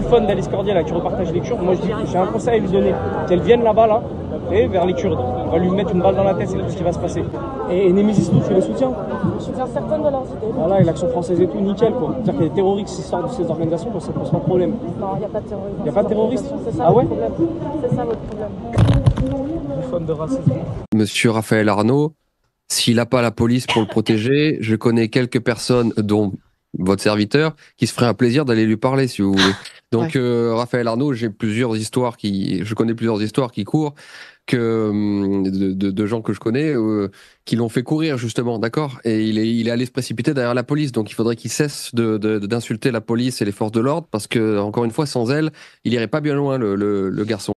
fun d'Alice Cordier là, qui repartage les Kurdes, moi je dis, j'ai un conseil à lui donner, qu'elle vienne là-bas là, et vers les Kurdes. On va lui mettre une balle dans la tête, c'est tout ce qui va se passer. Et Nemesis, tu les soutiens? Je soutiens certaines de leurs idées. Voilà, et l'action française et tout, nickel quoi. C'est-à-dire qu'il y a des terroristes qui sortent de ces organisations, donc ça pose pas de problème. Non, il n'y a pas de terrorisme. Il n'y a pas de terroristes? C'est ça Ah votre ouais? problème. C'est ça votre problème. Fun de racisme. Monsieur Raphaël Arnaud, s'il n'a pas la police pour le protéger, je connais quelques personnes, dont votre serviteur, qui se ferait un plaisir d'aller lui parler, si vous voulez. Donc, Raphaël Arnaud, je connais plusieurs histoires qui courent, de gens que je connais, qui l'ont fait courir, justement, d'accord? Et il est allé se précipiter derrière la police. Donc, il faudrait qu'il cesse d'insulter la police et les forces de l'ordre, parce que, encore une fois, sans elles, il irait pas bien loin, le garçon.